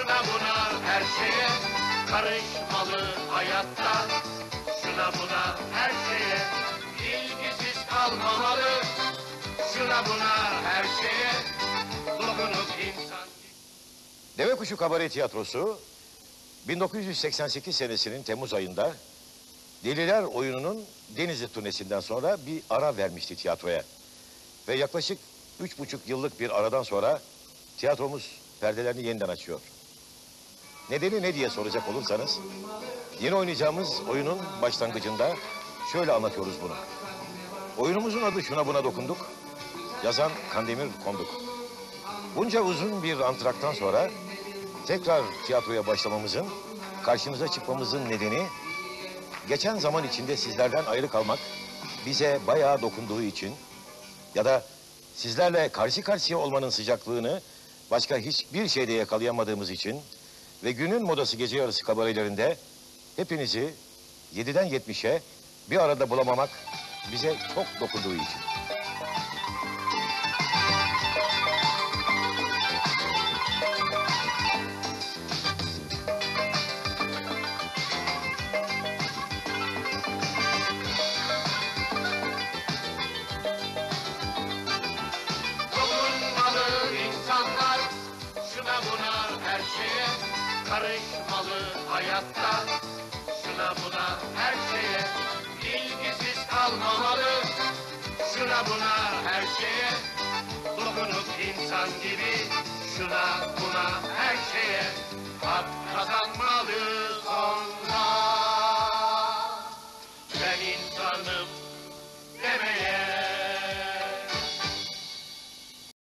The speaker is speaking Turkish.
Şuna buna her şeye karışmalı hayatta. Şuna buna her şeye ilgisiz kalmamalı. Şuna buna her şeye dokunup insan... Deve Kuşu Kabare Tiyatrosu 1988 senesinin Temmuz ayında Deliler Oyunu'nun Denizli turnesinden sonra bir ara vermişti tiyatroya. Ve yaklaşık 3,5 yıllık bir aradan sonra tiyatromuz perdelerini yeniden açıyor. Nedeni ne diye soracak olursanız, yeni oynayacağımız oyunun başlangıcında şöyle anlatıyoruz bunu. Oyunumuzun adı Şuna Buna Dokunduk, yazan Kandemir Konduk. Bunca uzun bir antraktan sonra tekrar tiyatroya başlamamızın, karşınıza çıkmamızın nedeni, geçen zaman içinde sizlerden ayrı kalmak bize bayağı dokunduğu için ya da sizlerle karşı karşıya olmanın sıcaklığını başka hiçbir şeyde yakalayamadığımız için ve günün modası gece yarısı kabarelerinde hepinizi 7'den 70'e bir arada bulamamak bize çok dokunduğu için. Karışmalı hayatta, şuna buna her şeye ilgisiz kalmamalı. Şuna buna her şeye dokunup insan gibi, şuna buna her şeye hak kazanmalı.